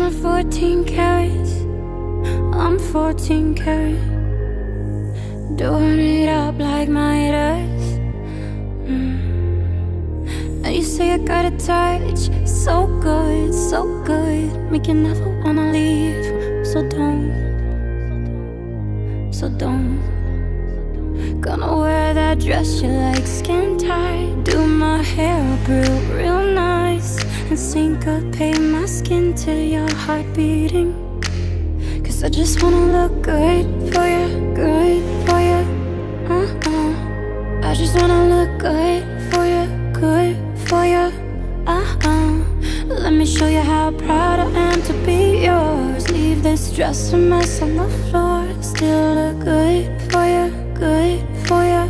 my 14 carats. I'm 14 karat. Doing it up like Midas. And you say I got a touch, so good, so good, make you never wanna leave. So don't, so don't. Gonna wear that dress you like, skin tight. Do my hair up real nice, and syncopate my skin to your heart beating. Cause I just wanna look good for you, good for you. I just wanna look good for you, good for you. Let me show you how proud I am to be yours. Leave this dress a mess on the floor. Still look good for you, good for you.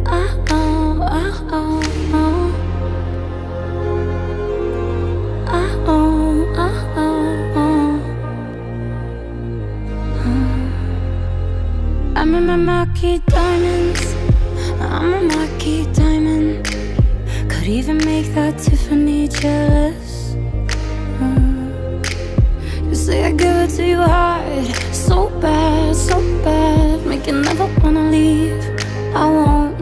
I'm in my marquee diamonds. I'm a marquee diamond. Could even make that Tiffany jealous. You say I give it to you hard, so bad, make you never wanna leave. I won't.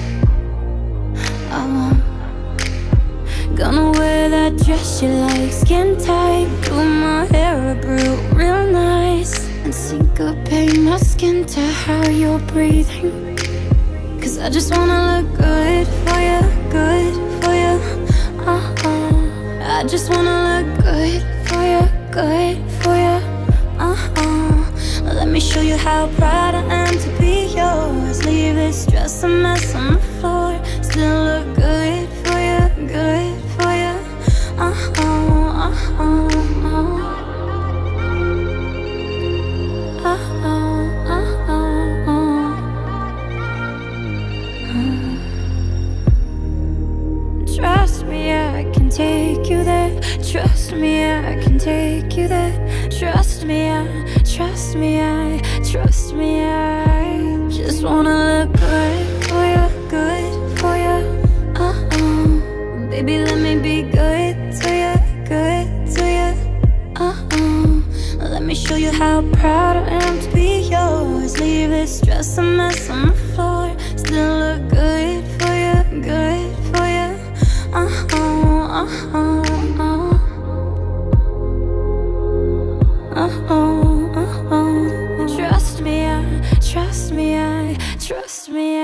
Gonna wear that dress you like, skin tight. Do my hair up real nice, and syncopate my skin to how you're breathing. Cause I just wanna look good for you, good for you. I just wanna look good for you, good for you. Let me show you how proud I am to be yours. Leave this dress a mess on the floor. Still look good for you, good for you. Trust me, I can take you there. Trust me, I can take you there. Trust me, trust me, trust me, I just wanna look good for you, good for you. Baby, let me be good to you, good to you. Let me show you how proud I am to be yours. Leave this dress a mess on the floor. Still look good for you, good for you. Trust me, trust me, trust me.